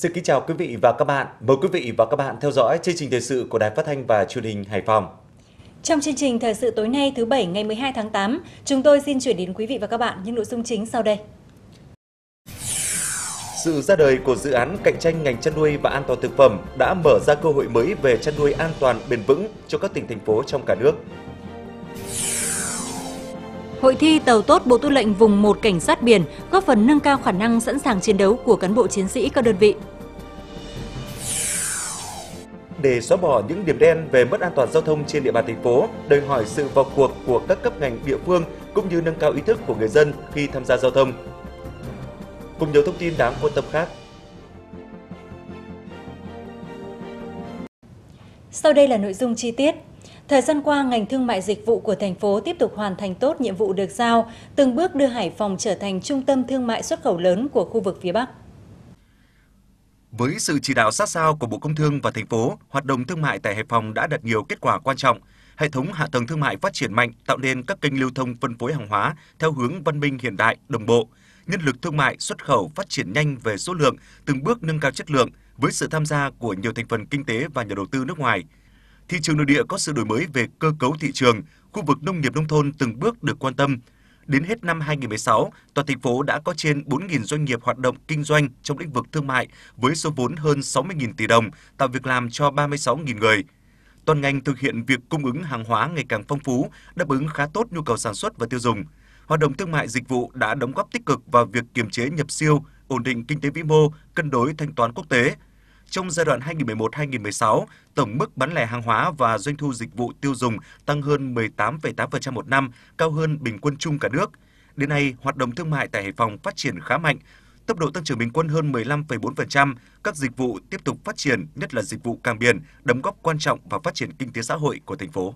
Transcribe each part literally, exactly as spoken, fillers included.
Xin kính chào quý vị và các bạn. Mời quý vị và các bạn theo dõi chương trình thời sự của Đài Phát thanh và Truyền hình Hải Phòng. Trong chương trình thời sự tối nay thứ Bảy ngày mười hai tháng tám, chúng tôi xin chuyển đến quý vị và các bạn những nội dung chính sau đây. Sự ra đời của dự án cạnh tranh ngành chăn nuôi và an toàn thực phẩm đã mở ra cơ hội mới về chăn nuôi an toàn bền vững cho các tỉnh thành phố trong cả nước. Hội thi Tàu tốt Bộ Tư lệnh Vùng một Cảnh sát biển góp phần nâng cao khả năng sẵn sàng chiến đấu của cán bộ chiến sĩ các đơn vị. Để xóa bỏ những điểm đen về mất an toàn giao thông trên địa bàn thành phố, đòi hỏi sự vào cuộc của các cấp ngành địa phương cũng như nâng cao ý thức của người dân khi tham gia giao thông. Cùng nhiều thông tin đáng quan tâm khác. Sau đây là nội dung chi tiết. Thời gian qua, ngành thương mại dịch vụ của thành phố tiếp tục hoàn thành tốt nhiệm vụ được giao, từng bước đưa Hải Phòng trở thành trung tâm thương mại xuất khẩu lớn của khu vực phía Bắc. Với sự chỉ đạo sát sao của Bộ Công Thương và thành phố, hoạt động thương mại tại Hải Phòng đã đạt nhiều kết quả quan trọng. Hệ thống hạ tầng thương mại phát triển mạnh, tạo nên các kênh lưu thông phân phối hàng hóa theo hướng văn minh hiện đại, đồng bộ. Nhân lực thương mại xuất khẩu phát triển nhanh về số lượng, từng bước nâng cao chất lượng với sự tham gia của nhiều thành phần kinh tế và nhà đầu tư nước ngoài. Thị trường nội địa có sự đổi mới về cơ cấu thị trường, khu vực nông nghiệp nông thôn từng bước được quan tâm. Đến hết năm hai nghìn không trăm mười sáu, toàn thành phố đã có trên bốn nghìn doanh nghiệp hoạt động kinh doanh trong lĩnh vực thương mại với số vốn hơn sáu mươi nghìn tỷ đồng, tạo việc làm cho ba mươi sáu nghìn người. Toàn ngành thực hiện việc cung ứng hàng hóa ngày càng phong phú, đáp ứng khá tốt nhu cầu sản xuất và tiêu dùng. Hoạt động thương mại dịch vụ đã đóng góp tích cực vào việc kiềm chế nhập siêu, ổn định kinh tế vĩ mô, cân đối thanh toán quốc tế. Trong giai đoạn hai nghìn không trăm mười một đến hai nghìn không trăm mười sáu, tổng mức bán lẻ hàng hóa và doanh thu dịch vụ tiêu dùng tăng hơn mười tám phẩy tám phần trăm một năm, cao hơn bình quân chung cả nước. Đến nay, hoạt động thương mại tại Hải Phòng phát triển khá mạnh, tốc độ tăng trưởng bình quân hơn mười lăm phẩy bốn phần trăm, các dịch vụ tiếp tục phát triển, nhất là dịch vụ cảng biển, đóng góp quan trọng vào phát triển kinh tế xã hội của thành phố.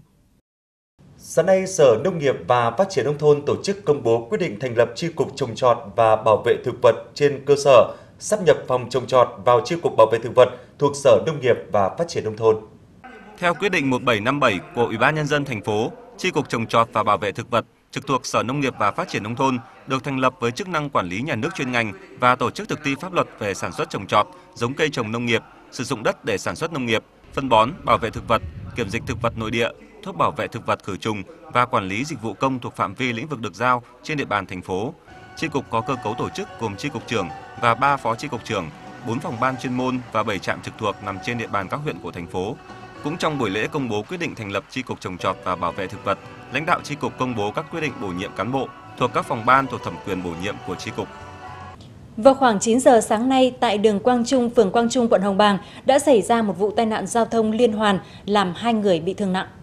Sáng nay, Sở Nông nghiệp và Phát triển Nông thôn tổ chức công bố quyết định thành lập Chi cục Trồng trọt và Bảo vệ thực vật trên cơ sở sáp nhập phòng trồng trọt vào Chi cục Bảo vệ thực vật thuộc Sở Nông nghiệp và Phát triển Nông thôn. Theo quyết định một bảy năm bảy của Ủy ban Nhân dân thành phố, Chi cục Trồng trọt và Bảo vệ thực vật trực thuộc Sở Nông nghiệp và Phát triển Nông thôn được thành lập với chức năng quản lý nhà nước chuyên ngành và tổ chức thực thi pháp luật về sản xuất trồng trọt, giống cây trồng nông nghiệp, sử dụng đất để sản xuất nông nghiệp, phân bón, bảo vệ thực vật, kiểm dịch thực vật nội địa, thuốc bảo vệ thực vật khử trùng và quản lý dịch vụ công thuộc phạm vi lĩnh vực được giao trên địa bàn thành phố. Chi cục có cơ cấu tổ chức gồm chi cục trưởng và ba phó chi cục trưởng, bốn phòng ban chuyên môn và bảy trạm trực thuộc nằm trên địa bàn các huyện của thành phố. Cũng trong buổi lễ công bố quyết định thành lập Chi cục Trồng trọt và Bảo vệ thực vật, lãnh đạo chi cục công bố các quyết định bổ nhiệm cán bộ thuộc các phòng ban thuộc thẩm quyền bổ nhiệm của chi cục. Vào khoảng chín giờ sáng nay, tại đường Quang Trung, phường Quang Trung, quận Hồng Bàng đã xảy ra một vụ tai nạn giao thông liên hoàn làm hai người bị thương nặng.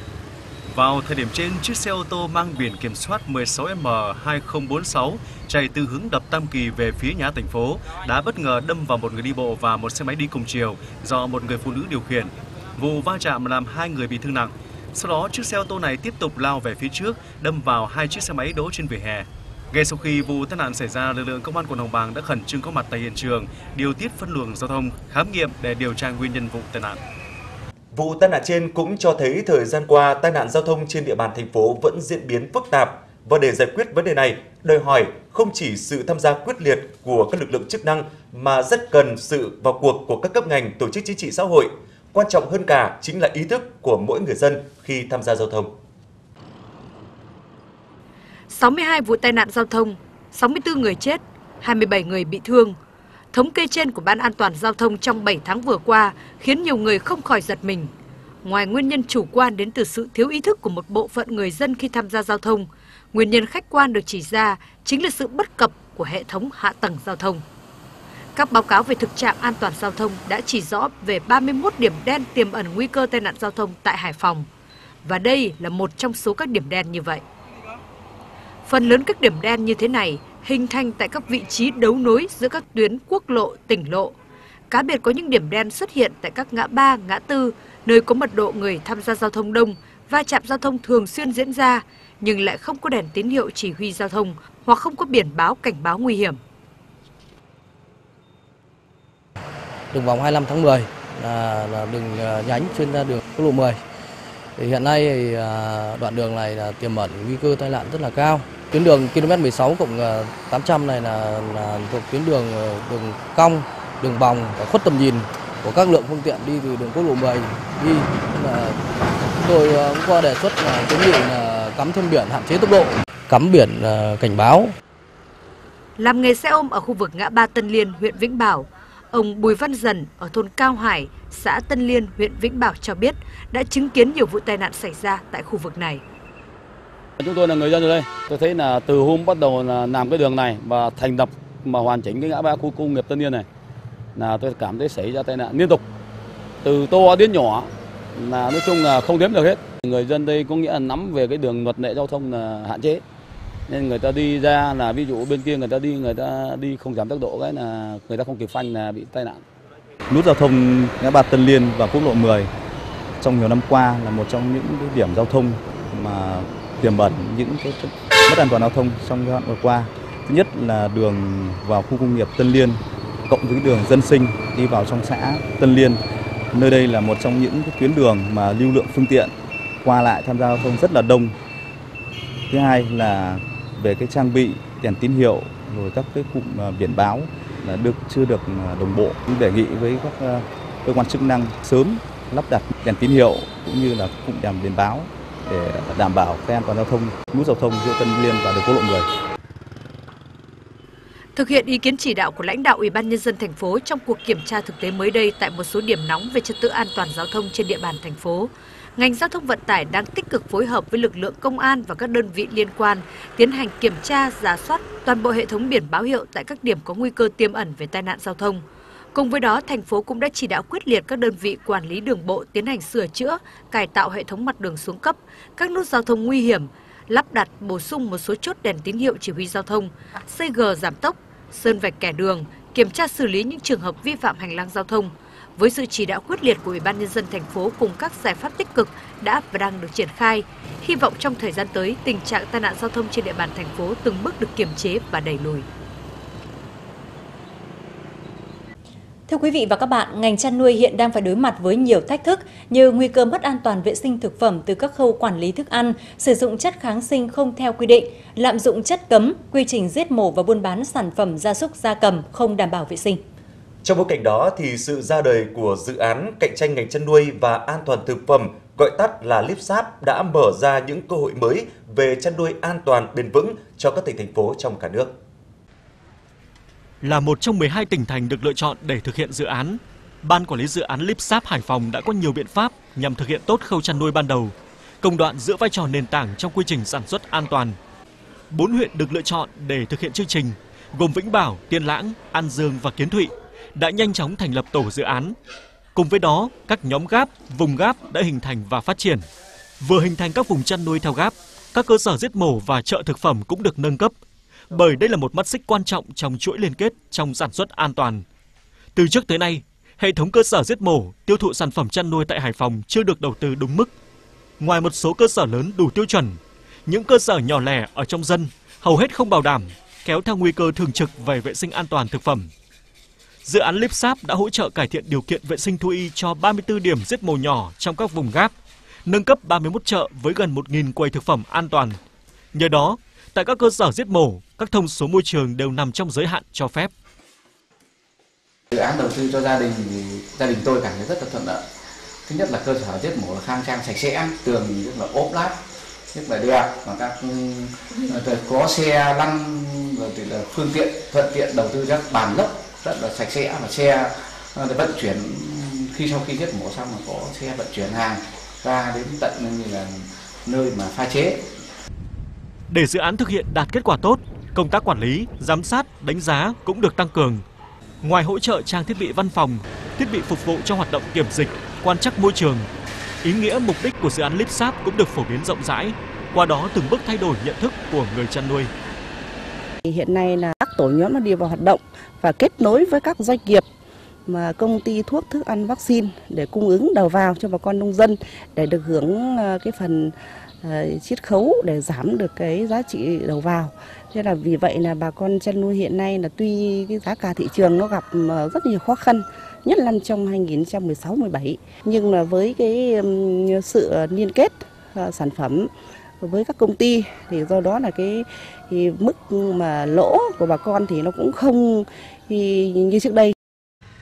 Vào thời điểm trên, chiếc xe ô tô mang biển kiểm soát mười sáu M hai không bốn sáu chạy từ hướng đập Tam Kỳ về phía nhà thành phố đã bất ngờ đâm vào một người đi bộ và một xe máy đi cùng chiều do một người phụ nữ điều khiển. Vụ va chạm làm hai người bị thương nặng. Sau đó, chiếc xe ô tô này tiếp tục lao về phía trước, đâm vào hai chiếc xe máy đỗ trên vỉa hè. Ngay sau khi vụ tai nạn xảy ra, lực lượng công an quận Hồng Bàng đã khẩn trương có mặt tại hiện trường, điều tiết phân luồng giao thông, khám nghiệm để điều tra nguyên nhân vụ tai nạn. Vụ tai nạn trên cũng cho thấy thời gian qua tai nạn giao thông trên địa bàn thành phố vẫn diễn biến phức tạp, và để giải quyết vấn đề này, đòi hỏi không chỉ sự tham gia quyết liệt của các lực lượng chức năng mà rất cần sự vào cuộc của các cấp ngành, tổ chức chính trị xã hội. Quan trọng hơn cả chính là ý thức của mỗi người dân khi tham gia giao thông. sáu mươi hai vụ tai nạn giao thông, sáu mươi tư người chết, hai mươi bảy người bị thương. Thống kê trên của Ban An toàn Giao thông trong bảy tháng vừa qua khiến nhiều người không khỏi giật mình. Ngoài nguyên nhân chủ quan đến từ sự thiếu ý thức của một bộ phận người dân khi tham gia giao thông, nguyên nhân khách quan được chỉ ra chính là sự bất cập của hệ thống hạ tầng giao thông. Các báo cáo về thực trạng an toàn giao thông đã chỉ rõ về ba mươi mốt điểm đen tiềm ẩn nguy cơ tai nạn giao thông tại Hải Phòng. Và đây là một trong số các điểm đen như vậy. Phần lớn các điểm đen như thế này hình thành tại các vị trí đấu nối giữa các tuyến quốc lộ, tỉnh lộ. Cá biệt có những điểm đen xuất hiện tại các ngã ba, ngã tư, nơi có mật độ người tham gia giao thông đông, va chạm giao thông thường xuyên diễn ra, nhưng lại không có đèn tín hiệu chỉ huy giao thông hoặc không có biển báo cảnh báo nguy hiểm. Đường vòng hai mươi lăm tháng mười là, là đường nhánh trên đường quốc lộ mười. Thì hiện nay thì, đoạn đường này là tiềm ẩn nguy cơ tai nạn rất là cao. Tuyến đường ki lô mét mười sáu cộng tám trăm này là, là thuộc tuyến đường đường cong đường vòng và khuất tầm nhìn của các lượng phương tiện đi từ đường quốc lộ mười đi. Nên là chúng tôi cũng có đề xuất là kiến nghị là cắm thêm biển hạn chế tốc độ, cắm biển cảnh báo. Làm nghề xe ôm ở khu vực ngã ba Tân Liên, huyện Vĩnh Bảo, ông Bùi Văn Dần ở thôn Cao Hải, xã Tân Liên, huyện Vĩnh Bảo cho biết đã chứng kiến nhiều vụ tai nạn xảy ra tại khu vực này. Chúng tôi là người dân ở đây, tôi thấy là từ hôm bắt đầu là làm cái đường này và thành lập mà hoàn chỉnh cái ngã ba khu công nghiệp Tân Liên này, là tôi cảm thấy xảy ra tai nạn liên tục, từ to đến nhỏ, là nói chung là không đếm được hết. Người dân đây có nghĩa là nắm về cái đường luật lệ giao thông là hạn chế, nên người ta đi ra là ví dụ bên kia người ta đi người ta đi không giảm tốc độ, cái là người ta không kịp phanh là bị tai nạn. Nút giao thông ngã ba Tân Liên và quốc lộ mười trong nhiều năm qua là một trong những cái điểm giao thông mà tiềm ẩn những cái mất an toàn giao thông trong giai đoạn vừa qua. Thứ nhất là đường vào khu công nghiệp Tân Liên cộng với đường dân sinh đi vào trong xã Tân Liên. Nơi đây là một trong những cái tuyến đường mà lưu lượng phương tiện qua lại tham gia giao thông rất là đông. Thứ hai là về cái trang bị đèn tín hiệu rồi các cái cụm biển báo là được chưa được đồng bộ. Đề nghị với các cơ quan chức năng sớm lắp đặt đèn tín hiệu cũng như là cụm đèn biển báo để đảm bảo cái an toàn giao thông, nút giao thông giữa Tân Liên và đường quốc lộ mười. Thực hiện ý kiến chỉ đạo của lãnh đạo Ủy ban Nhân dân thành phố trong cuộc kiểm tra thực tế mới đây tại một số điểm nóng về trật tự an toàn giao thông trên địa bàn thành phố, ngành giao thông vận tải đang tích cực phối hợp với lực lượng công an và các đơn vị liên quan tiến hành kiểm tra, rà soát toàn bộ hệ thống biển báo hiệu tại các điểm có nguy cơ tiềm ẩn về tai nạn giao thông. Cùng với đó, thành phố cũng đã chỉ đạo quyết liệt các đơn vị quản lý đường bộ tiến hành sửa chữa, cải tạo hệ thống mặt đường xuống cấp, các nút giao thông nguy hiểm, lắp đặt bổ sung một số chốt đèn tín hiệu chỉ huy giao thông, xây gờ giảm tốc, sơn vạch kẻ đường, kiểm tra xử lý những trường hợp vi phạm hành lang giao thông. Với sự chỉ đạo quyết liệt của Ủy ban Nhân dân thành phố cùng các giải pháp tích cực đã và đang được triển khai, hy vọng trong thời gian tới tình trạng tai nạn giao thông trên địa bàn thành phố từng bước được kiềm chế và đẩy lùi. Thưa quý vị và các bạn, ngành chăn nuôi hiện đang phải đối mặt với nhiều thách thức như nguy cơ mất an toàn vệ sinh thực phẩm từ các khâu quản lý thức ăn, sử dụng chất kháng sinh không theo quy định, lạm dụng chất cấm, quy trình giết mổ và buôn bán sản phẩm gia súc gia cầm không đảm bảo vệ sinh. Trong bối cảnh đó thì sự ra đời của dự án cạnh tranh ngành chăn nuôi và an toàn thực phẩm, gọi tắt là LIPSAP, đã mở ra những cơ hội mới về chăn nuôi an toàn bền vững cho các tỉnh thành phố trong cả nước. Là một trong mười hai tỉnh thành được lựa chọn để thực hiện dự án, Ban Quản lý dự án LIPSAP Hải Phòng đã có nhiều biện pháp nhằm thực hiện tốt khâu chăn nuôi ban đầu, công đoạn giữ vai trò nền tảng trong quy trình sản xuất an toàn. Bốn huyện được lựa chọn để thực hiện chương trình, gồm Vĩnh Bảo, Tiên Lãng, An Dương và Kiến Thụy, đã nhanh chóng thành lập tổ dự án. Cùng với đó, các nhóm gáp, vùng gáp đã hình thành và phát triển. Vừa hình thành các vùng chăn nuôi theo gáp, các cơ sở giết mổ và chợ thực phẩm cũng được nâng cấp, bởi đây là một mắt xích quan trọng trong chuỗi liên kết trong sản xuất an toàn. Từ trước tới nay, hệ thống cơ sở giết mổ, tiêu thụ sản phẩm chăn nuôi tại Hải Phòng chưa được đầu tư đúng mức. Ngoài một số cơ sở lớn đủ tiêu chuẩn, những cơ sở nhỏ lẻ ở trong dân hầu hết không bảo đảm, kéo theo nguy cơ thường trực về vệ sinh an toàn thực phẩm. Dự án LIPSAP đã hỗ trợ cải thiện điều kiện vệ sinh thú y cho ba mươi tư điểm giết mổ nhỏ trong các vùng gáp, nâng cấp ba mươi mốt chợ với gần một nghìn quầy thực phẩm an toàn. Nhờ đó, tại các cơ sở giết mổ, các thông số môi trường đều nằm trong giới hạn cho phép. Dự án đầu tư cho gia đình thì gia đình tôi cảm thấy rất là thuận lợi. Thứ nhất là cơ sở giết mổ là khang trang sạch sẽ, tường thì rất là ốp lát, rất là đẹp, và các có xe lăn rồi thì là phương tiện thuận tiện, đầu tư các bàn lốc rất là sạch sẽ, và xe vận chuyển khi sau khi giết mổ xong là có xe vận chuyển hàng ra đến tận như là nơi mà pha chế. Để dự án thực hiện đạt kết quả tốt, công tác quản lý, giám sát, đánh giá cũng được tăng cường. Ngoài hỗ trợ trang thiết bị văn phòng, thiết bị phục vụ cho hoạt động kiểm dịch, quan trắc môi trường, ý nghĩa mục đích của dự án LIPSAP cũng được phổ biến rộng rãi, qua đó từng bước thay đổi nhận thức của người chăn nuôi. Hiện nay là các tổ nhóm nó đi vào hoạt động và kết nối với các doanh nghiệp mà công ty thuốc, thức ăn, vaccine để cung ứng đầu vào cho bà con nông dân để được hưởng cái phần chiết khấu để giảm được cái giá trị đầu vào. Thế là vì vậy là bà con chăn nuôi hiện nay là tuy cái giá cả thị trường nó gặp rất nhiều khó khăn, nhất là trong hai nghìn không trăm mười sáu mười bảy, nhưng là với cái sự liên kết sản phẩm với các công ty thì do đó là cái thì mức mà lỗ của bà con thì nó cũng không thì như trước đây.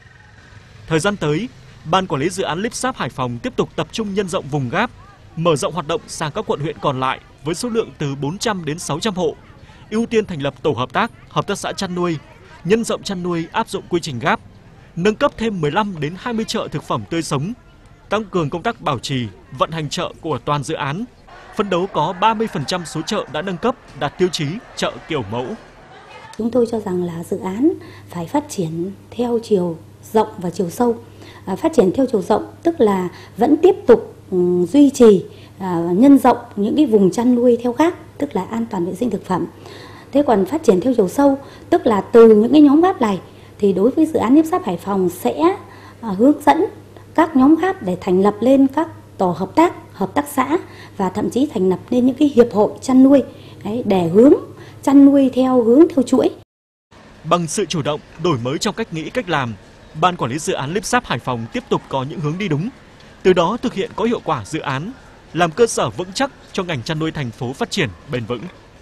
Thời gian tới, Ban Quản lý Dự án Lipsap Hải Phòng tiếp tục tập trung nhân rộng vùng ghép, mở rộng hoạt động sang các quận huyện còn lại với số lượng từ bốn trăm đến sáu trăm hộ, ưu tiên thành lập tổ hợp tác, hợp tác xã chăn nuôi, nhân rộng chăn nuôi áp dụng quy trình ghép, nâng cấp thêm mười lăm đến hai mươi chợ thực phẩm tươi sống, tăng cường công tác bảo trì, vận hành chợ của toàn dự án, phấn đấu có ba mươi phần trăm số chợ đã nâng cấp đạt tiêu chí chợ kiểu mẫu. Chúng tôi cho rằng là dự án phải phát triển theo chiều rộng và chiều sâu. À, phát triển theo chiều rộng tức là vẫn tiếp tục um, duy trì à, nhân rộng những cái vùng chăn nuôi theo ghép, tức là an toàn vệ sinh thực phẩm. Thế còn phát triển theo chiều sâu tức là từ những cái nhóm ghép này thì đối với dự án Lipsap Hải Phòng sẽ à, hướng dẫn các nhóm ghép để thành lập lên các tổ hợp tác, hợp tác xã và thậm chí thành lập nên những cái hiệp hội chăn nuôi đấy, để hướng chăn nuôi theo hướng theo chuỗi. Bằng sự chủ động, đổi mới trong cách nghĩ, cách làm, Ban Quản lý Dự án Lipsap Hải Phòng tiếp tục có những hướng đi đúng, từ đó thực hiện có hiệu quả dự án, làm cơ sở vững chắc cho ngành chăn nuôi thành phố phát triển bền vững.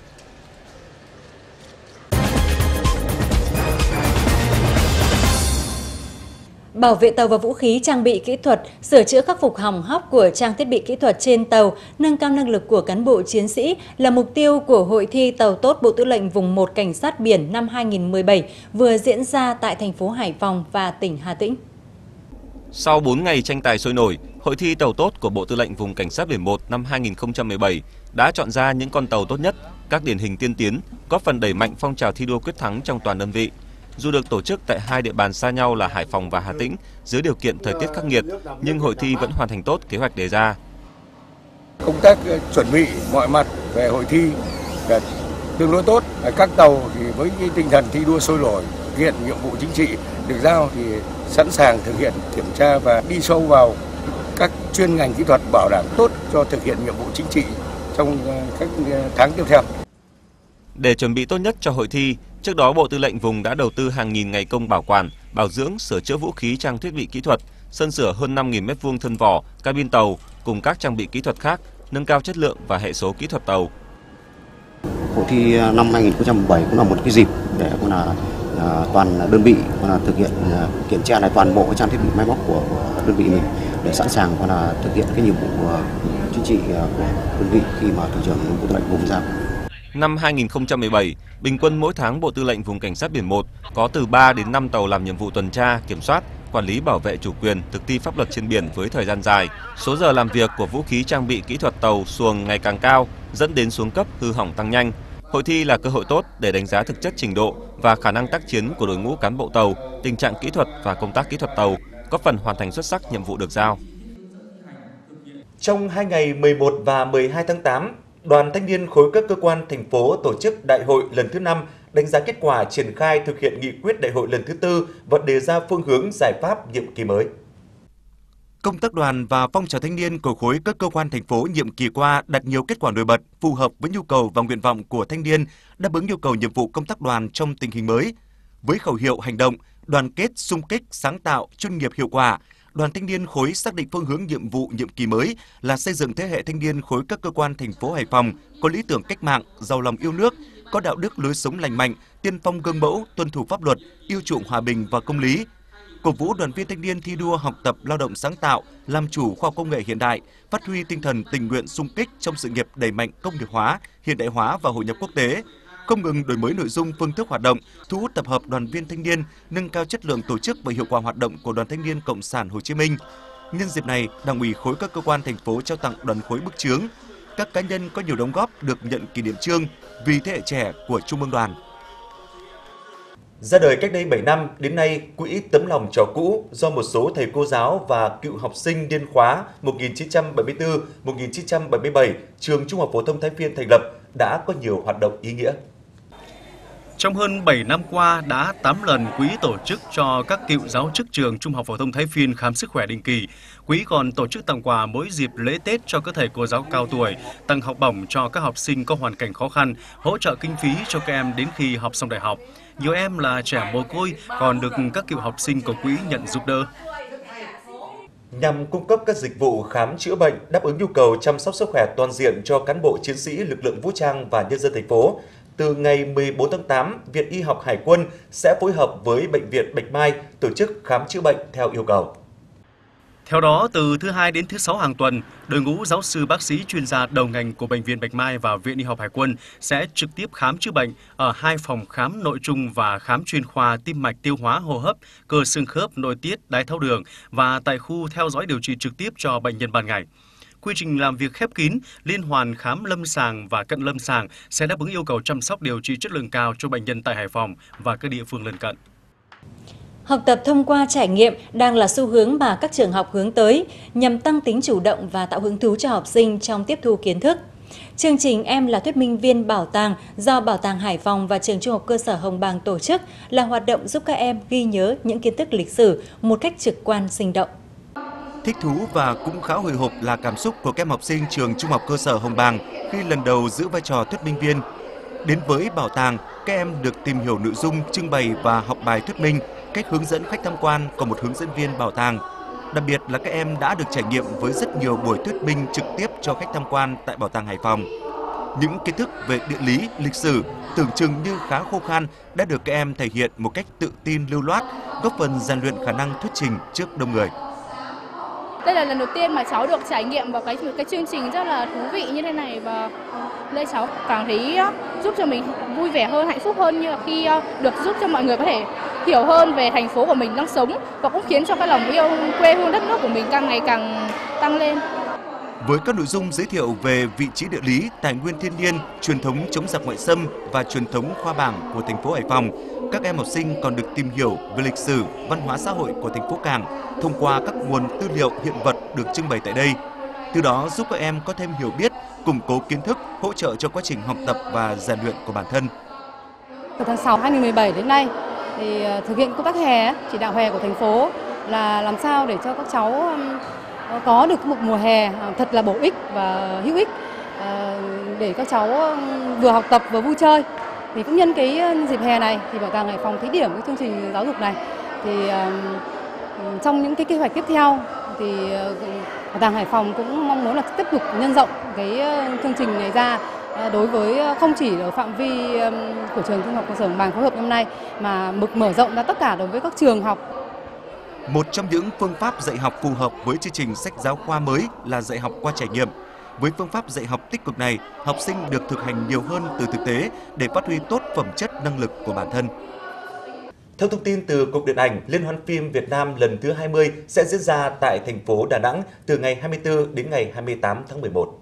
Bảo vệ tàu và vũ khí, trang bị kỹ thuật, sửa chữa khắc phục hỏng hóc của trang thiết bị kỹ thuật trên tàu, nâng cao năng lực của cán bộ chiến sĩ là mục tiêu của Hội thi Tàu Tốt Bộ Tư lệnh Vùng một Cảnh sát Biển năm hai nghìn không trăm mười bảy vừa diễn ra tại thành phố Hải Phòng và tỉnh Hà Tĩnh. Sau bốn ngày tranh tài sôi nổi, Hội thi Tàu Tốt của Bộ Tư lệnh Vùng Cảnh sát Biển một năm hai nghìn không trăm mười bảy đã chọn ra những con tàu tốt nhất, các điển hình tiên tiến, góp phần đẩy mạnh phong trào thi đua quyết thắng trong toàn đơn vị. Dù được tổ chức tại hai địa bàn xa nhau là Hải Phòng và Hà Tĩnh dưới điều kiện thời tiết khắc nghiệt, nhưng hội thi vẫn hoàn thành tốt kế hoạch đề ra. Công tác chuẩn bị mọi mặt về hội thi là tương đối tốt. Các tàu thì với cái tinh thần thi đua sôi nổi, thực hiện nhiệm vụ chính trị được giao thì sẵn sàng thực hiện kiểm tra và đi sâu vào các chuyên ngành kỹ thuật bảo đảm tốt cho thực hiện nhiệm vụ chính trị trong các tháng tiếp theo. Để chuẩn bị tốt nhất cho hội thi, trước đó Bộ Tư lệnh Vùng đã đầu tư hàng nghìn ngày công bảo quản, bảo dưỡng, sửa chữa vũ khí, trang thiết bị kỹ thuật, sơn sửa hơn năm nghìn mét vuông thân vỏ, cabin tàu cùng các trang bị kỹ thuật khác, nâng cao chất lượng và hệ số kỹ thuật tàu. Hội thi năm hai nghìn không trăm mười bảy cũng là một cái dịp để là, là toàn đơn vị là thực hiện kiểm tra lại toàn bộ trang thiết bị máy móc của, của đơn vị mình để sẵn sàng là thực hiện cái nhiệm vụ chính trị của đơn vị khi mà thủ trưởng Bộ Tư lệnh Vùng giao. Năm hai nghìn không trăm mười bảy, bình quân mỗi tháng Bộ Tư lệnh Vùng Cảnh sát Biển một có từ ba đến năm tàu làm nhiệm vụ tuần tra, kiểm soát, quản lý bảo vệ chủ quyền, thực thi pháp luật trên biển với thời gian dài. Số giờ làm việc của vũ khí trang bị kỹ thuật tàu xuồng ngày càng cao, dẫn đến xuống cấp, hư hỏng tăng nhanh. Hội thi là cơ hội tốt để đánh giá thực chất trình độ và khả năng tác chiến của đội ngũ cán bộ tàu, tình trạng kỹ thuật và công tác kỹ thuật tàu, góp phần hoàn thành xuất sắc nhiệm vụ được giao. Trong hai ngày mười một và mười hai tháng tám, Đoàn Thanh niên khối các cơ quan thành phố tổ chức đại hội lần thứ năm, đánh giá kết quả triển khai thực hiện nghị quyết đại hội lần thứ tư và đề ra phương hướng giải pháp nhiệm kỳ mới. Công tác đoàn và phong trào thanh niên của khối các cơ quan thành phố nhiệm kỳ qua đạt nhiều kết quả nổi bật, phù hợp với nhu cầu và nguyện vọng của thanh niên, đáp ứng yêu cầu nhiệm vụ công tác đoàn trong tình hình mới. Với khẩu hiệu hành động, đoàn kết, xung kích, sáng tạo, chuyên nghiệp, hiệu quả, Đoàn Thanh niên khối xác định phương hướng nhiệm vụ nhiệm kỳ mới là xây dựng thế hệ thanh niên khối các cơ quan thành phố Hải Phòng có lý tưởng cách mạng, giàu lòng yêu nước, có đạo đức lối sống lành mạnh, tiên phong gương mẫu, tuân thủ pháp luật, yêu chuộng hòa bình và công lý. Cổ vũ đoàn viên thanh niên thi đua học tập lao động sáng tạo, làm chủ khoa học công nghệ hiện đại, phát huy tinh thần tình nguyện xung kích trong sự nghiệp đẩy mạnh công nghiệp hóa, hiện đại hóa và hội nhập quốc tế. Không ngừng đổi mới nội dung, phương thức hoạt động, thu hút tập hợp đoàn viên thanh niên, nâng cao chất lượng tổ chức và hiệu quả hoạt động của Đoàn Thanh niên Cộng sản Hồ Chí Minh. Nhân dịp này, Đảng ủy khối các cơ quan thành phố trao tặng đoàn khối bức chướng. Các cá nhân có nhiều đóng góp được nhận kỷ niệm chương vì thế hệ trẻ của Trung ương Đoàn. Ra đời cách đây bảy năm, đến nay, Quỹ Tấm lòng trò cũ do một số thầy cô giáo và cựu học sinh niên khóa một nghìn chín trăm bảy mươi tư đến một nghìn chín trăm bảy mươi bảy trường Trung học phổ thông Thái Phiên thành lập đã có nhiều hoạt động ý nghĩa. Trong hơn bảy năm qua, đã tám lần Quỹ tổ chức cho các cựu giáo chức trường Trung học phổ thông Thái Phiên khám sức khỏe định kỳ. Quỹ còn tổ chức tặng quà mỗi dịp lễ Tết cho các thầy cô giáo cao tuổi, tặng học bổng cho các học sinh có hoàn cảnh khó khăn, hỗ trợ kinh phí cho các em đến khi học xong đại học. Nhiều em là trẻ mồ côi còn được các cựu học sinh của Quỹ nhận giúp đỡ. Nhằm cung cấp các dịch vụ khám chữa bệnh, đáp ứng nhu cầu chăm sóc sức khỏe toàn diện cho cán bộ chiến sĩ, lực lượng vũ trang và nhân dân thành phố, từ ngày mười bốn tháng tám, Viện Y học Hải quân sẽ phối hợp với Bệnh viện Bạch Mai tổ chức khám chữa bệnh theo yêu cầu. Theo đó, từ thứ hai đến thứ sáu hàng tuần, đội ngũ giáo sư bác sĩ chuyên gia đầu ngành của Bệnh viện Bạch Mai và Viện Y học Hải quân sẽ trực tiếp khám chữa bệnh ở hai phòng khám nội trung và khám chuyên khoa tim mạch tiêu hóa hô hấp, cơ xương khớp, nội tiết, đái tháo đường và tại khu theo dõi điều trị trực tiếp cho bệnh nhân ban ngày. Quy trình làm việc khép kín, liên hoàn khám lâm sàng và cận lâm sàng sẽ đáp ứng yêu cầu chăm sóc điều trị chất lượng cao cho bệnh nhân tại Hải Phòng và các địa phương lân cận. Học tập thông qua trải nghiệm đang là xu hướng mà các trường học hướng tới nhằm tăng tính chủ động và tạo hứng thú cho học sinh trong tiếp thu kiến thức. Chương trình Em là thuyết minh viên bảo tàng do Bảo tàng Hải Phòng và Trường Trung học cơ sở Hồng Bàng tổ chức là hoạt động giúp các em ghi nhớ những kiến thức lịch sử một cách trực quan sinh động. Thích thú và cũng khá hồi hộp là cảm xúc của các em học sinh Trường Trung học cơ sở Hồng Bàng khi lần đầu giữ vai trò thuyết minh viên. Đến với bảo tàng, các em được tìm hiểu nội dung trưng bày và học bài thuyết minh, cách hướng dẫn khách tham quan của một hướng dẫn viên bảo tàng. Đặc biệt là các em đã được trải nghiệm với rất nhiều buổi thuyết minh trực tiếp cho khách tham quan tại Bảo tàng Hải Phòng. Những kiến thức về địa lý, lịch sử tưởng chừng như khá khô khan đã được các em thể hiện một cách tự tin lưu loát, góp phần rèn luyện khả năng thuyết trình trước đông người. Đây là lần đầu tiên mà cháu được trải nghiệm vào cái cái chương trình rất là thú vị như thế này và đây cháu cảm thấy giúp cho mình vui vẻ hơn, hạnh phúc hơn như là khi được giúp cho mọi người có thể hiểu hơn về thành phố của mình đang sống và cũng khiến cho cái lòng yêu quê hương đất nước của mình càng ngày càng tăng lên. Với các nội dung giới thiệu về vị trí địa lý, tài nguyên thiên nhiên, truyền thống chống giặc ngoại xâm và truyền thống khoa bảng của thành phố Hải Phòng, các em học sinh còn được tìm hiểu về lịch sử, văn hóa xã hội của thành phố Cảng thông qua các nguồn tư liệu hiện vật được trưng bày tại đây. Từ đó giúp các em có thêm hiểu biết, củng cố kiến thức, hỗ trợ cho quá trình học tập và rèn luyện của bản thân. Từ tháng sáu năm hai nghìn không trăm mười bảy đến nay thì thực hiện công tác hè, chỉ đạo hè của thành phố là làm sao để cho các cháu có được một mùa hè thật là bổ ích và hữu ích để các cháu vừa học tập vừa vui chơi. Thì cũng nhân cái dịp hè này thì Bảo tàng Hải Phòng thí điểm cái chương trình giáo dục này. Thì trong những cái kế hoạch tiếp theo thì Bảo tàng Hải Phòng cũng mong muốn là tiếp tục nhân rộng cái chương trình này ra đối với không chỉ ở phạm vi của Trường Trung học cơ sở Hồng Bàng phối hợp năm nay mà mực mở rộng ra tất cả đối với các trường học. Một trong những phương pháp dạy học phù hợp với chương trình sách giáo khoa mới là dạy học qua trải nghiệm. Với phương pháp dạy học tích cực này, học sinh được thực hành nhiều hơn từ thực tế để phát huy tốt phẩm chất năng lực của bản thân. Theo thông tin từ Cục Điện ảnh, Liên hoan phim Việt Nam lần thứ hai mươi sẽ diễn ra tại thành phố Đà Nẵng từ ngày hai mươi tư đến ngày hai mươi tám tháng mười một.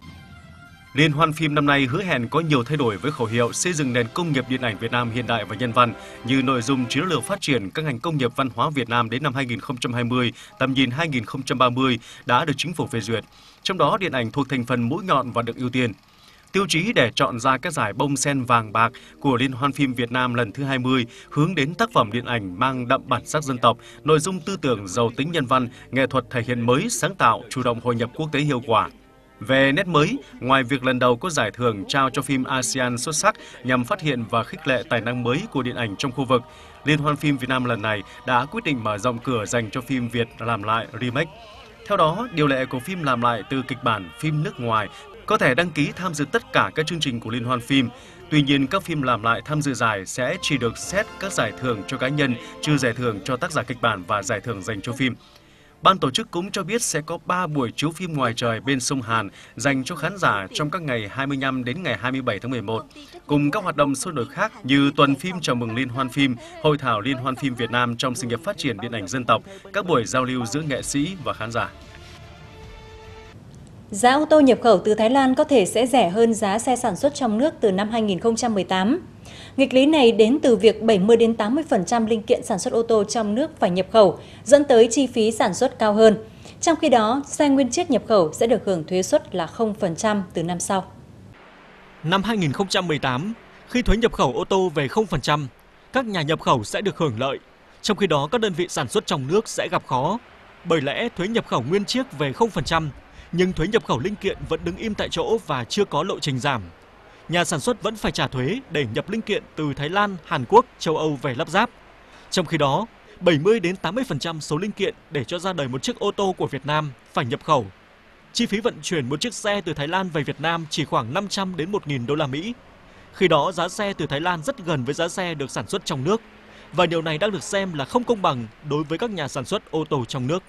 Liên hoan phim năm nay hứa hẹn có nhiều thay đổi với khẩu hiệu xây dựng nền công nghiệp điện ảnh Việt Nam hiện đại và nhân văn, như nội dung chiến lược phát triển các ngành công nghiệp văn hóa Việt Nam đến năm hai nghìn không trăm hai mươi, tầm nhìn hai nghìn không trăm ba mươi đã được chính phủ phê duyệt. Trong đó, điện ảnh thuộc thành phần mũi nhọn và được ưu tiên. Tiêu chí để chọn ra các giải bông sen vàng bạc của Liên hoan phim Việt Nam lần thứ hai mươi hướng đến tác phẩm điện ảnh mang đậm bản sắc dân tộc, nội dung tư tưởng giàu tính nhân văn, nghệ thuật thể hiện mới, sáng tạo, chủ động hội nhập quốc tế hiệu quả. Về nét mới, ngoài việc lần đầu có giải thưởng trao cho phim a sê an xuất sắc nhằm phát hiện và khích lệ tài năng mới của điện ảnh trong khu vực, Liên hoan phim Việt Nam lần này đã quyết định mở rộng cửa dành cho phim Việt làm lại remake. Theo đó, điều lệ của phim làm lại từ kịch bản phim nước ngoài có thể đăng ký tham dự tất cả các chương trình của Liên hoan phim. Tuy nhiên, các phim làm lại tham dự giải sẽ chỉ được xét các giải thưởng cho cá nhân, trừ giải thưởng cho tác giả kịch bản và giải thưởng dành cho phim. Ban tổ chức cũng cho biết sẽ có ba buổi chiếu phim ngoài trời bên sông Hàn dành cho khán giả trong các ngày hai mươi lăm đến ngày hai mươi bảy tháng mười một, cùng các hoạt động sôi nổi khác như tuần phim chào mừng Liên hoan phim, hội thảo Liên hoan phim Việt Nam trong sự nghiệp phát triển điện ảnh dân tộc, các buổi giao lưu giữa nghệ sĩ và khán giả. Giá ô tô nhập khẩu từ Thái Lan có thể sẽ rẻ hơn giá xe sản xuất trong nước từ năm hai nghìn không trăm mười tám. Nghịch lý này đến từ việc bảy mươi đến tám mươi phần trăm linh kiện sản xuất ô tô trong nước phải nhập khẩu, dẫn tới chi phí sản xuất cao hơn. Trong khi đó, xe nguyên chiếc nhập khẩu sẽ được hưởng thuế suất là không phần trăm từ năm sau. Năm hai nghìn không trăm mười tám, khi thuế nhập khẩu ô tô về không phần trăm, các nhà nhập khẩu sẽ được hưởng lợi. Trong khi đó, các đơn vị sản xuất trong nước sẽ gặp khó. Bởi lẽ thuế nhập khẩu nguyên chiếc về không phần trăm, nhưng thuế nhập khẩu linh kiện vẫn đứng im tại chỗ và chưa có lộ trình giảm. Nhà sản xuất vẫn phải trả thuế để nhập linh kiện từ Thái Lan, Hàn Quốc, châu Âu về lắp ráp. Trong khi đó, bảy mươi đến tám mươi phần trăm số linh kiện để cho ra đời một chiếc ô tô của Việt Nam phải nhập khẩu. Chi phí vận chuyển một chiếc xe từ Thái Lan về Việt Nam chỉ khoảng năm trăm đến một nghìn đô la Mỹ. Khi đó giá xe từ Thái Lan rất gần với giá xe được sản xuất trong nước, và điều này đang được xem là không công bằng đối với các nhà sản xuất ô tô trong nước.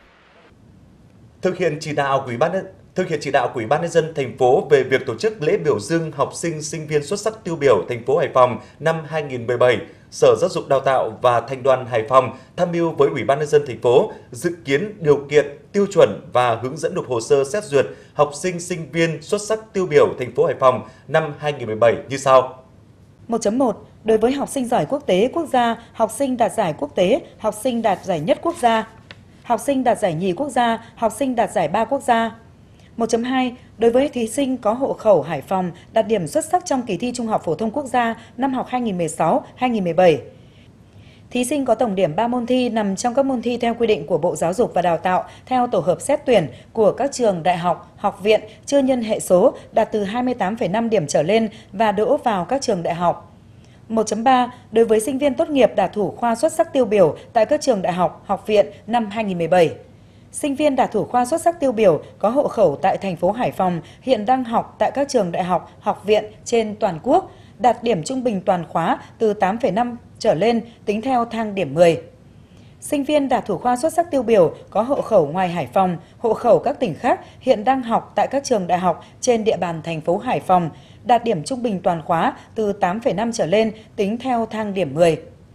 Thực hiện chỉ đạo của Ủy ban thực hiện chỉ đạo của Ủy ban nhân dân thành phố về việc tổ chức lễ biểu dương học sinh sinh viên xuất sắc tiêu biểu thành phố Hải Phòng năm hai nghìn không trăm mười bảy, Sở Giáo dục Đào tạo và Thành đoàn Hải Phòng tham mưu với Ủy ban nhân dân thành phố dự kiến điều kiện, tiêu chuẩn và hướng dẫn nộp hồ sơ xét duyệt học sinh sinh viên xuất sắc tiêu biểu thành phố Hải Phòng năm hai nghìn không trăm mười bảy như sau. một chấm một. Đối với học sinh giỏi quốc tế quốc gia, học sinh đạt giải quốc tế, học sinh đạt giải nhất quốc gia, học sinh đạt giải nhì quốc gia, học sinh đạt giải ba quốc gia. một chấm hai. Đối với thí sinh có hộ khẩu Hải Phòng đạt điểm xuất sắc trong kỳ thi Trung học phổ thông quốc gia năm học hai nghìn không trăm mười sáu hai nghìn không trăm mười bảy. Thí sinh có tổng điểm ba môn thi nằm trong các môn thi theo quy định của Bộ Giáo dục và Đào tạo theo tổ hợp xét tuyển của các trường đại học, học viện chưa nhân hệ số đạt từ hai mươi tám phẩy năm điểm trở lên và đỗ vào các trường đại học. một chấm ba. Đối với sinh viên tốt nghiệp đạt thủ khoa xuất sắc tiêu biểu tại các trường đại học, học viện năm hai nghìn không trăm mười bảy. Sinh viên đạt thủ khoa xuất sắc tiêu biểu có hộ khẩu tại thành phố Hải Phòng hiện đang học tại các trường đại học, học viện trên toàn quốc, đạt điểm trung bình toàn khóa từ tám phẩy năm trở lên tính theo thang điểm mười. Sinh viên đạt thủ khoa xuất sắc tiêu biểu có hộ khẩu ngoài Hải Phòng, hộ khẩu các tỉnh khác hiện đang học tại các trường đại học trên địa bàn thành phố Hải Phòng, đạt điểm trung bình toàn khóa từ tám phẩy năm trở lên tính theo thang điểm mười.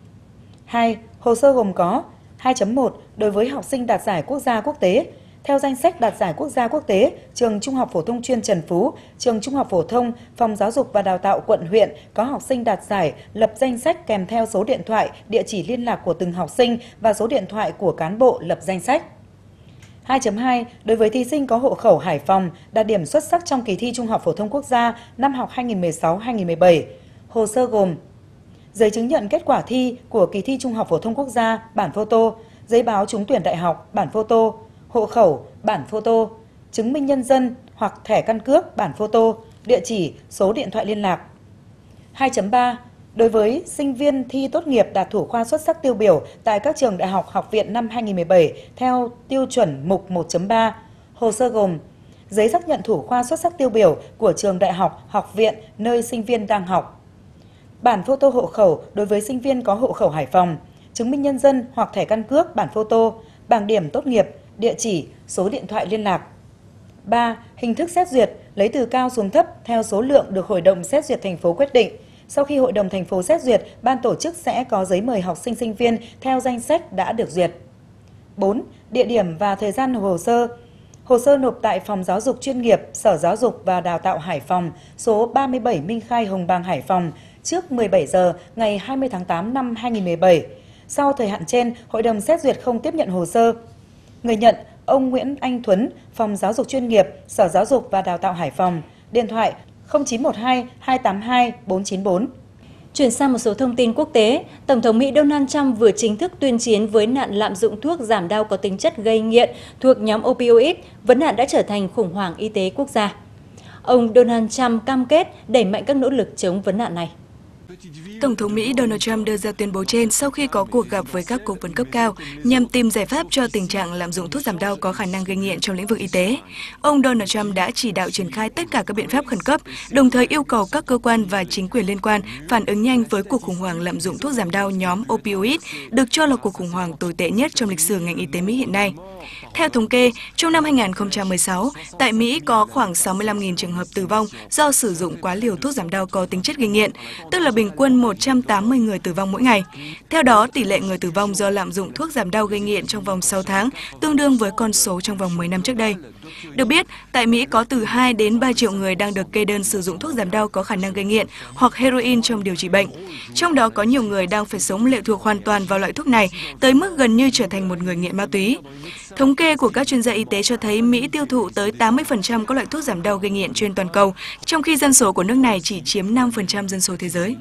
hai. Hồ sơ gồm có hai chấm một. Đối với học sinh đạt giải quốc gia quốc tế, theo danh sách đạt giải quốc gia quốc tế, trường Trung học phổ thông chuyên Trần Phú, trường Trung học phổ thông, Phòng Giáo dục và Đào tạo quận huyện có học sinh đạt giải, lập danh sách kèm theo số điện thoại, địa chỉ liên lạc của từng học sinh và số điện thoại của cán bộ lập danh sách. hai chấm hai. Đối với thí sinh có hộ khẩu Hải Phòng đạt điểm xuất sắc trong kỳ thi Trung học phổ thông quốc gia năm học hai nghìn không trăm mười sáu hai nghìn không trăm mười bảy, hồ sơ gồm giấy chứng nhận kết quả thi của kỳ thi Trung học phổ thông quốc gia, bản photo, giấy báo trúng tuyển đại học, bản photo, hộ khẩu, bản photo, chứng minh nhân dân hoặc thẻ căn cước, bản photo, địa chỉ, số điện thoại liên lạc. hai chấm ba. Đối với sinh viên thi tốt nghiệp đạt thủ khoa xuất sắc tiêu biểu tại các trường đại học, học viện năm hai nghìn không trăm mười bảy theo tiêu chuẩn mục một chấm ba, hồ sơ gồm giấy xác nhận thủ khoa xuất sắc tiêu biểu của trường đại học, học viện nơi sinh viên đang học, bản photo hộ khẩu đối với sinh viên có hộ khẩu Hải Phòng, chứng minh nhân dân hoặc thẻ căn cước, bản photo, bảng điểm tốt nghiệp, địa chỉ, số điện thoại liên lạc. ba. Hình thức xét duyệt lấy từ cao xuống thấp theo số lượng được Hội đồng xét duyệt thành phố quyết định. Sau khi Hội đồng thành phố xét duyệt, ban tổ chức sẽ có giấy mời học sinh sinh viên theo danh sách đã được duyệt. bốn. Địa điểm và thời gian nộp hồ sơ. Hồ sơ nộp tại Phòng Giáo dục chuyên nghiệp, Sở Giáo dục và Đào tạo Hải Phòng, số ba mươi bảy Minh Khai, Hồng Bàng, Hải Phòng, trước mười bảy giờ ngày hai mươi tháng tám năm hai nghìn không trăm mười bảy. Sau thời hạn trên, Hội đồng xét duyệt không tiếp nhận hồ sơ. Người nhận: ông Nguyễn Anh Thuấn, Phòng Giáo dục chuyên nghiệp, Sở Giáo dục và Đào tạo Hải Phòng, điện thoại không chín một hai hai tám hai bốn chín bốn. Chuyển sang một số thông tin quốc tế, Tổng thống Mỹ Donald Trump vừa chính thức tuyên chiến với nạn lạm dụng thuốc giảm đau có tính chất gây nghiện thuộc nhóm opioid, vấn nạn đã trở thành khủng hoảng y tế quốc gia. Ông Donald Trump cam kết đẩy mạnh các nỗ lực chống vấn nạn này. Tổng thống Mỹ Donald Trump đưa ra tuyên bố trên sau khi có cuộc gặp với các cố vấn cấp cao nhằm tìm giải pháp cho tình trạng lạm dụng thuốc giảm đau có khả năng gây nghiện trong lĩnh vực y tế. Ông Donald Trump đã chỉ đạo triển khai tất cả các biện pháp khẩn cấp, đồng thời yêu cầu các cơ quan và chính quyền liên quan phản ứng nhanh với cuộc khủng hoảng lạm dụng thuốc giảm đau nhóm opioid, được cho là cuộc khủng hoảng tồi tệ nhất trong lịch sử ngành y tế Mỹ hiện nay. Theo thống kê, trong năm hai nghìn không trăm mười sáu, tại Mỹ có khoảng sáu mươi lăm nghìn trường hợp tử vong do sử dụng quá liều thuốc giảm đau có tính chất gây nghiện, tức là bình quân một trăm tám mươi người tử vong mỗi ngày. Theo đó, tỷ lệ người tử vong do lạm dụng thuốc giảm đau gây nghiện trong vòng sáu tháng tương đương với con số trong vòng mười năm trước đây. Được biết, tại Mỹ có từ hai đến ba triệu người đang được kê đơn sử dụng thuốc giảm đau có khả năng gây nghiện hoặc heroin trong điều trị bệnh. Trong đó có nhiều người đang phải sống lệ thuộc hoàn toàn vào loại thuốc này, tới mức gần như trở thành một người nghiện ma túy. Thống kê của các chuyên gia y tế cho thấy Mỹ tiêu thụ tới tám mươi phần trăm các loại thuốc giảm đau gây nghiện trên toàn cầu, trong khi dân số của nước này chỉ chiếm năm phần trăm dân số thế giới.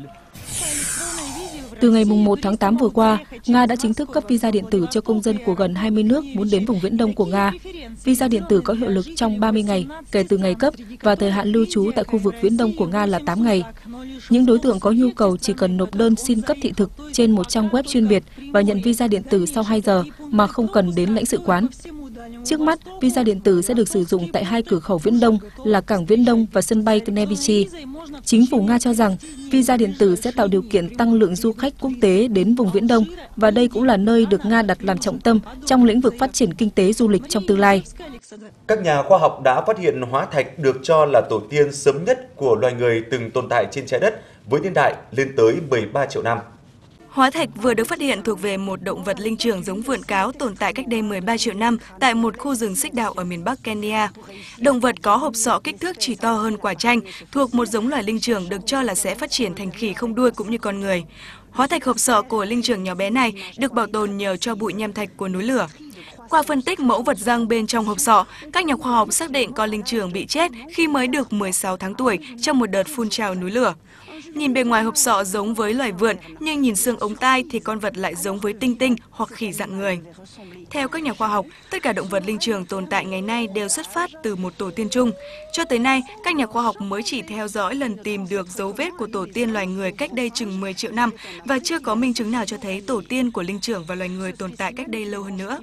Từ ngày một tháng tám vừa qua, Nga đã chính thức cấp visa điện tử cho công dân của gần hai mươi nước muốn đến vùng Viễn Đông của Nga. Visa điện tử có hiệu lực trong ba mươi ngày kể từ ngày cấp và thời hạn lưu trú tại khu vực Viễn Đông của Nga là tám ngày. Những đối tượng có nhu cầu chỉ cần nộp đơn xin cấp thị thực trên một trang web chuyên biệt và nhận visa điện tử sau hai giờ mà không cần đến lãnh sự quán. Trước mắt, visa điện tử sẽ được sử dụng tại hai cửa khẩu Viễn Đông là cảng Viễn Đông và sân bay Knevichi. Chính phủ Nga cho rằng visa điện tử sẽ tạo điều kiện tăng lượng du khách quốc tế đến vùng Viễn Đông và đây cũng là nơi được Nga đặt làm trọng tâm trong lĩnh vực phát triển kinh tế du lịch trong tương lai. Các nhà khoa học đã phát hiện hóa thạch được cho là tổ tiên sớm nhất của loài người từng tồn tại trên trái đất với niên đại lên tới mười ba triệu năm. Hóa thạch vừa được phát hiện thuộc về một động vật linh trưởng giống vượn cáo tồn tại cách đây mười ba triệu năm tại một khu rừng xích đạo ở miền Bắc Kenya. Động vật có hộp sọ kích thước chỉ to hơn quả chanh, thuộc một giống loài linh trưởng được cho là sẽ phát triển thành khỉ không đuôi cũng như con người. Hóa thạch hộp sọ của linh trưởng nhỏ bé này được bảo tồn nhờ cho bụi nham thạch của núi lửa. Qua phân tích mẫu vật răng bên trong hộp sọ, các nhà khoa học xác định con linh trưởng bị chết khi mới được mười sáu tháng tuổi trong một đợt phun trào núi lửa. Nhìn bề ngoài hộp sọ giống với loài vượn, nhưng nhìn xương ống tai thì con vật lại giống với tinh tinh hoặc khỉ dạng người. Theo các nhà khoa học, tất cả động vật linh trưởng tồn tại ngày nay đều xuất phát từ một tổ tiên chung. Cho tới nay, các nhà khoa học mới chỉ theo dõi lần tìm được dấu vết của tổ tiên loài người cách đây chừng mười triệu năm và chưa có minh chứng nào cho thấy tổ tiên của linh trưởng và loài người tồn tại cách đây lâu hơn nữa.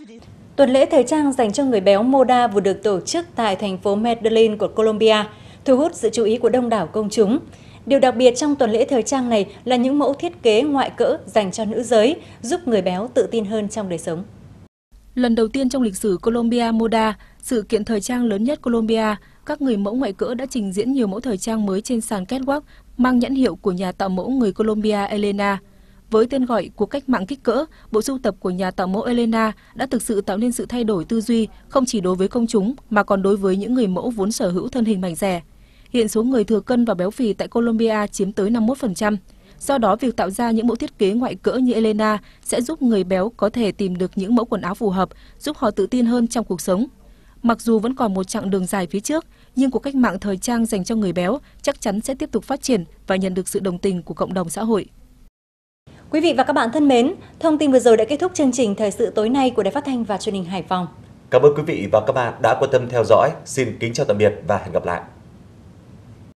Tuần lễ thời trang dành cho người béo Moda vừa được tổ chức tại thành phố Medellin của Colombia, thu hút sự chú ý của đông đảo công chúng. Điều đặc biệt trong tuần lễ thời trang này là những mẫu thiết kế ngoại cỡ dành cho nữ giới, giúp người béo tự tin hơn trong đời sống. Lần đầu tiên trong lịch sử Colombia Moda, sự kiện thời trang lớn nhất Colombia, các người mẫu ngoại cỡ đã trình diễn nhiều mẫu thời trang mới trên sàn catwalk mang nhãn hiệu của nhà tạo mẫu người Colombia Elena. Với tên gọi của cách mạng kích cỡ, bộ sưu tập của nhà tạo mẫu Elena đã thực sự tạo nên sự thay đổi tư duy không chỉ đối với công chúng mà còn đối với những người mẫu vốn sở hữu thân hình mảnh dẻ. Hiện số người thừa cân và béo phì tại Colombia chiếm tới năm mươi mốt phần trăm. Do đó, việc tạo ra những mẫu thiết kế ngoại cỡ như Elena sẽ giúp người béo có thể tìm được những mẫu quần áo phù hợp, giúp họ tự tin hơn trong cuộc sống. Mặc dù vẫn còn một chặng đường dài phía trước, nhưng cuộc cách mạng thời trang dành cho người béo chắc chắn sẽ tiếp tục phát triển và nhận được sự đồng tình của cộng đồng xã hội. Quý vị và các bạn thân mến, thông tin vừa rồi đã kết thúc chương trình Thời sự tối nay của Đài Phát thanh và Truyền hình Hải Phòng. Cảm ơn quý vị và các bạn đã quan tâm theo dõi. Xin kính chào tạm biệt và hẹn gặp lại.